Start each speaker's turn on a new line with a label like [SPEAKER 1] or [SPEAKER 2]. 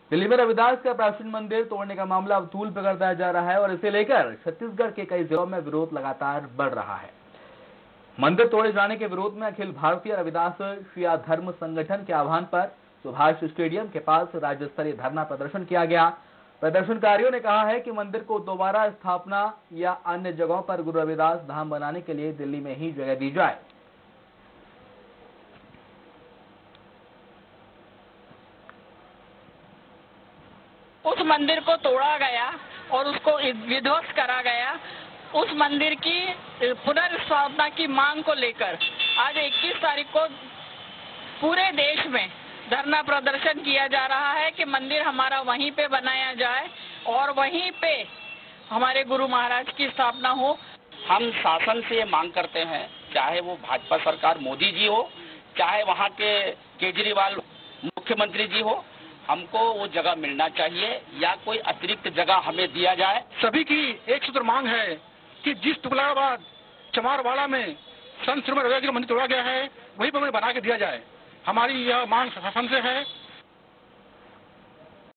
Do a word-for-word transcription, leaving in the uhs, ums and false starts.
[SPEAKER 1] दिल्ली में रविदास का प्राचीन मंदिर तोड़ने का मामला अब तूल पकड़ता जा रहा है और इसे लेकर छत्तीसगढ़ के कई जिलों में विरोध लगातार बढ़ रहा है। मंदिर तोड़े जाने के विरोध में अखिल भारतीय रविदास शिया धर्म संगठन के आह्वान पर सुभाष स्टेडियम के पास राज्य स्तरीय धरना प्रदर्शन किया गया। प्रदर्शनकारियों ने कहा है कि मंदिर को दोबारा स्थापना या अन्य जगहों पर गुरु रविदास धाम बनाने के लिए दिल्ली में ही जगह दी जाए।
[SPEAKER 2] उस मंदिर को तोड़ा गया और उसको विध्वस्त करा गया। उस मंदिर की पुनर्स्थापना की मांग को लेकर आज इक्कीस तारीख को पूरे देश में धरना प्रदर्शन किया जा रहा है कि मंदिर हमारा वहीं पे बनाया जाए और वहीं पे हमारे गुरु महाराज की स्थापना हो।
[SPEAKER 3] हम शासन से ये मांग करते हैं, चाहे वो भाजपा सरकार मोदी जी हो, चाहे वहाँ के केजरीवाल मुख्यमंत्री जी हो, हमको वो जगह मिलना चाहिए या कोई अतिरिक्त जगह हमें दिया जाए।
[SPEAKER 4] सभी की एक सूत्र मांग है कि जिस तुगलकाबाद चमारवाड़ा में संत श्रीमद रविदास जी का मंदिर तोड़ा गया है वहीं पर हमें बना के दिया जाए। हमारी यह मांग शासन से है।